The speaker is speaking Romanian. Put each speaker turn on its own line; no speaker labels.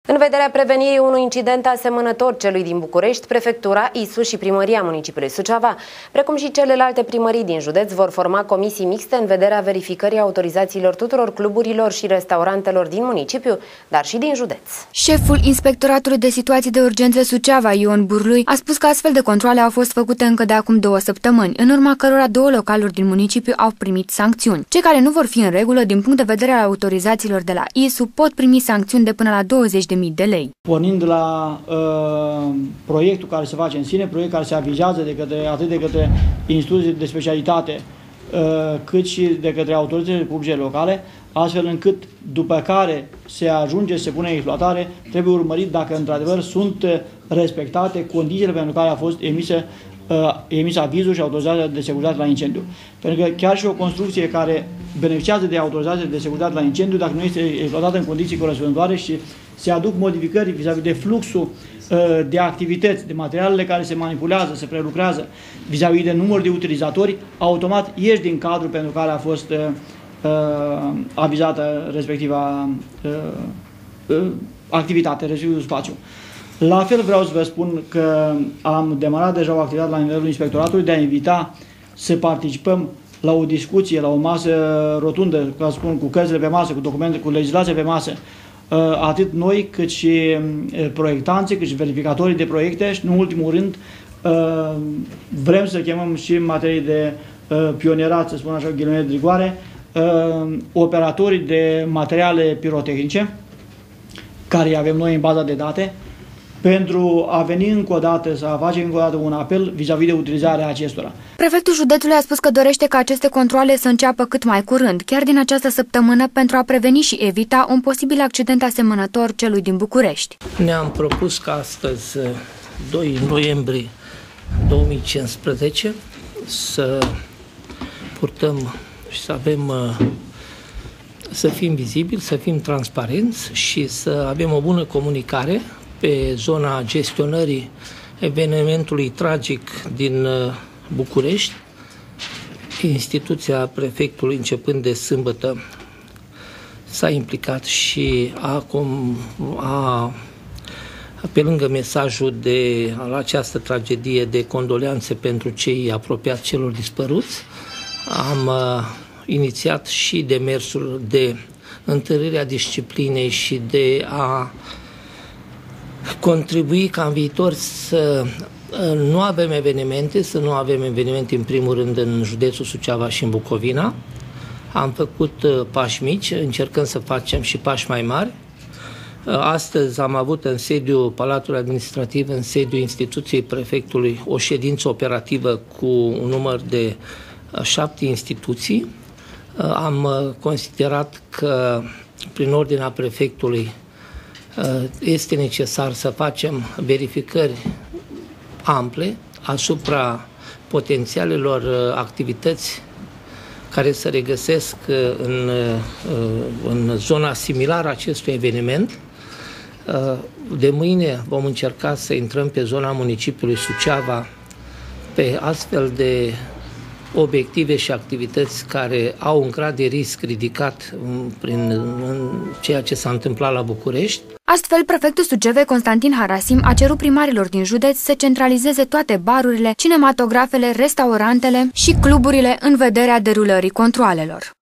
În vederea prevenirii unui incident asemănător celui din București, Prefectura, ISU și Primăria Municipiului Suceava, precum și celelalte primării din județ, vor forma comisii mixte în vederea verificării autorizațiilor tuturor cluburilor și restaurantelor din municipiu, dar și din județ.
Șeful Inspectoratului de Situații de Urgență Suceava, Ion Burlui, a spus că astfel de controale au fost făcute încă de acum 2 săptămâni, în urma cărora 2 localuri din municipiu au primit sancțiuni. Cei care nu vor fi în regulă din punct de vedere al autorizațiilor de la ISU pot primi sancțiuni de până la 20.000 de lei.
Pornind de la proiectul care se face în sine, proiect care se avizează atât de către instituții de specialitate, cât și de către autoritățile publice locale, astfel încât după care se ajunge, se pune în exploatare, trebuie urmărit dacă într-adevăr sunt respectate condițiile pentru care a fost emis avizul și autorizația de securitate la incendiu. Pentru că chiar și o construcție care beneficiază de autorizație de securitate la incendiu, dacă nu este exploatată în condiții corespunzătoare și se aduc modificări vis-a-vis de fluxul de activități, de materialele care se manipulează, se prelucrează, vis-a-vis de număr de utilizatori, automat ieși din cadrul pentru care a fost avizată respectiva activitate, respectivul spațiu. La fel vreau să vă spun că am demarat deja o activitate la nivelul inspectoratului de a invita să participăm la o discuție, la o masă rotundă, ca să spun, cu cărțile pe masă, cu documente, cu legislație pe masă, atât noi, cât și proiectanții, cât și verificatorii de proiecte și, în ultimul rând, vrem să chemăm și în materie de pionierat, să spun așa, ghilimele de rigoare, operatorii de materiale pirotehnice, care avem noi în baza de date, pentru a veni încă o dată, să facem încă o dată un apel vis-a-vis de utilizarea acestora.
Prefectul județului a spus că dorește ca aceste controale să înceapă cât mai curând, chiar din această săptămână, pentru a preveni și evita un posibil accident asemănător celui din București.
Ne-am propus ca astăzi, 2 noiembrie 2015, să purtăm și să avem, să fim vizibili, să fim transparenți și să avem o bună comunicare pe zona gestionării evenimentului tragic din București. Instituția prefectului, începând de sâmbătă, s-a implicat și pe lângă mesajul la această tragedie de condoleanțe pentru cei apropiați celor dispăruți, am inițiat și demersul de întărirea disciplinei și de a contribui ca în viitor să nu avem evenimente în primul rând în județul Suceava și în Bucovina. Am făcut pași mici, încercăm să facem și pași mai mari. Astăzi am avut în sediul Palatului Administrativ, în sediul instituției prefectului, o ședință operativă cu un număr de 7 instituții. Am considerat că prin ordinea prefectului este necesar să facem verificări ample asupra potențialelor activități care se regăsesc în zona similară acestui eveniment. De mâine vom încerca să intrăm pe zona municipiului Suceava pe astfel de obiective și activități care au un grad de risc ridicat prin ceea ce s-a întâmplat la București.
Astfel, prefectul Sucevei, Constantin Harasim, a cerut primarilor din județ să centralizeze toate barurile, cinematografele, restaurantele și cluburile în vederea derulării controalelor.